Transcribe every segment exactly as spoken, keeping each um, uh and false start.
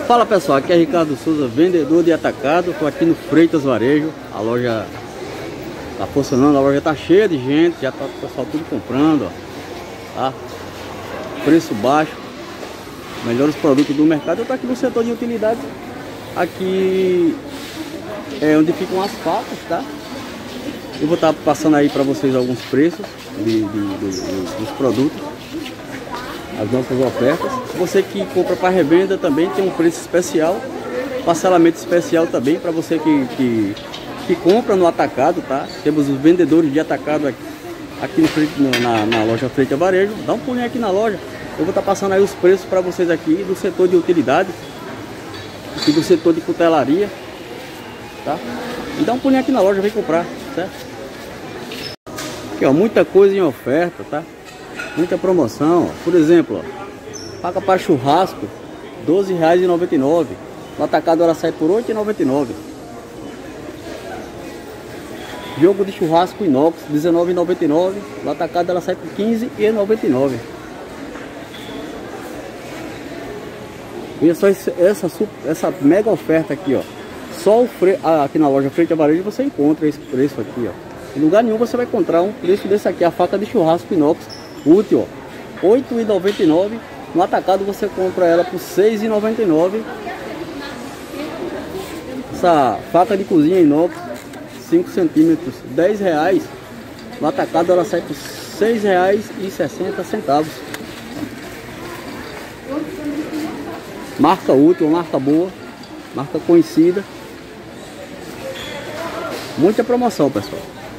Fala pessoal, aqui é Ricardo Souza, vendedor de atacado. Estou aqui no Freitas Varejo. A loja tá funcionando, a loja tá cheia de gente, já tá o pessoal tudo comprando, ó, tá? Preço baixo, melhores produtos do mercado. Eu tô aqui no setor de utilidades, aqui é onde ficam as facas, tá? Eu vou estar passando aí para vocês alguns preços de, de, de, de, dos produtos, as nossas ofertas. Você que compra para revenda também tem um preço especial, parcelamento especial também para você que, que, que compra no atacado, tá? Temos os vendedores de atacado aqui, aqui no, na, na loja Freitas Varejo. Dá um pulinho aqui na loja, eu vou estar passando aí os preços para vocês aqui do setor de utilidade e do setor de cutelaria, tá? E dá um pulinho aqui na loja, vem comprar, certo? Aqui, ó, muita coisa em oferta, tá? Muita promoção, ó. Por exemplo, ó, faca para churrasco, doze reais e noventa e nove centavos. No atacado ela sai por oito reais e noventa e nove centavos. Jogo de churrasco inox, dezenove reais e noventa e nove centavos. No atacado ela sai por quinze reais e noventa e nove centavos. Veja só esse, essa, essa mega oferta aqui, ó. Só o fre... aqui na loja Freitas Varejo você encontra esse preço aqui, ó. Em lugar nenhum você vai encontrar um preço desse aqui, a faca de churrasco inox útil, ó, oito reais e noventa e nove centavos. No atacado você compra ela por seis reais e noventa e nove centavos. Essa faca de cozinha inox cinco centímetros, dez reais. No atacado ela sai por seis reais e sessenta centavos. Marca útil, marca boa, marca conhecida. Muita promoção, pessoal.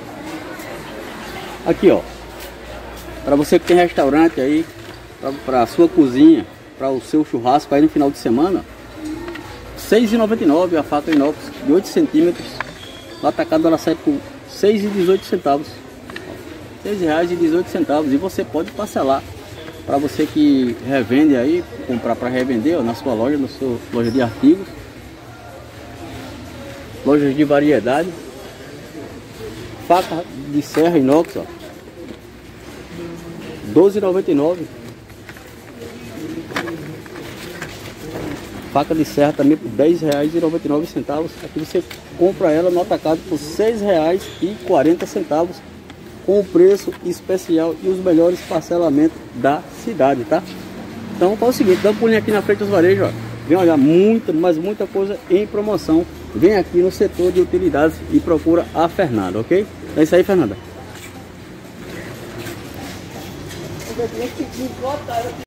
Aqui, ó, para você que tem restaurante aí, para a sua cozinha, para o seu churrasco aí no final de semana, seis reais e noventa e nove centavos a faca inox de oito centímetros. No atacado ela sai por seis reais e dezoito centavos. seis reais e dezoito centavos. E você pode parcelar. Para você que revende aí, comprar para revender, ó, na sua loja, na sua loja de artigos, lojas de variedade. Faca de serra inox, ó, doze reais e noventa e nove centavos. Faca de serra também por dez reais e noventa e nove centavos. Aqui você compra ela no atacado por seis reais e quarenta centavos, com o preço especial e os melhores parcelamentos da cidade, tá? Então faz o seguinte, dá um pulinho aqui na Freitas Varejo, ó. Vem olhar muita, mas muita coisa em promoção. Vem aqui no setor de utilidades e procura a Fernanda, ok? É isso aí, Fernanda.